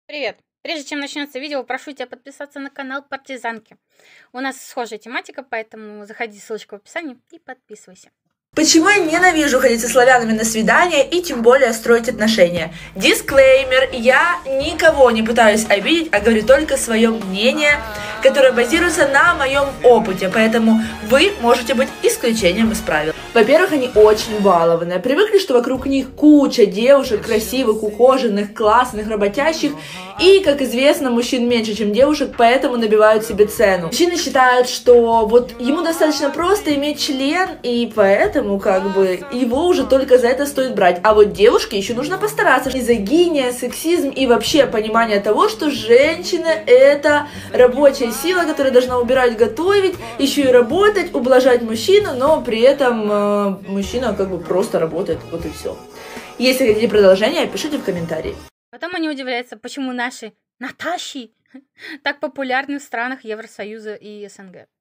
Привет! Прежде чем начнется видео, прошу тебя подписаться на канал Партизанки. У нас схожая тематика, поэтому заходи, ссылочка в описании и подписывайся. Почему я ненавижу ходить со славянами на свидания и тем более строить отношения? Дисклеймер, я никого не пытаюсь обидеть, а говорю только свое мнение, которое базируется на моем опыте, поэтому вы можете быть исключением из правил. Во-первых, они очень балованные, привыкли, что вокруг них куча девушек красивых, ухоженных, классных, работящих, и, как известно, мужчин меньше, чем девушек, поэтому набивают себе цену. Мужчины считают, что вот ему достаточно просто иметь член, и поэтому как бы его уже только за это стоит брать. А вот девушке еще нужно постараться. Мизогиния, сексизм и вообще понимание того, что женщина это рабочая сила, которая должна убирать, готовить, еще и работать, ублажать мужчину, но при этом мужчина как бы просто работает, вот и все. Если хотите продолжение, пишите в комментарии. Потом они удивляются, почему наши Наташи так популярны в странах Евросоюза и СНГ.